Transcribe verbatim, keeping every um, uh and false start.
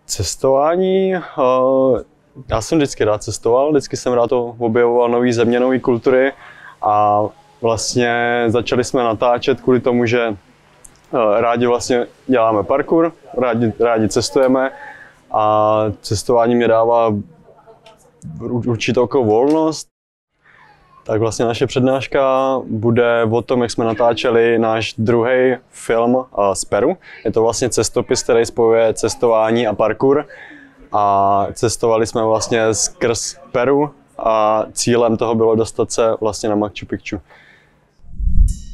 Cestování, já jsem vždycky rád cestoval, vždycky jsem rád objevoval nové země, nové kultury a vlastně začali jsme natáčet kvůli tomu, že rádi vlastně děláme parkour, rádi, rádi cestujeme a cestování mě dává určitou takovou volnost. Tak vlastně naše přednáška bude o tom, jak jsme natáčeli náš druhý film z Peru. Je to vlastně cestopis, který spojuje cestování a parkour. A cestovali jsme vlastně skrz Peru a cílem toho bylo dostat se vlastně na Machu Picchu.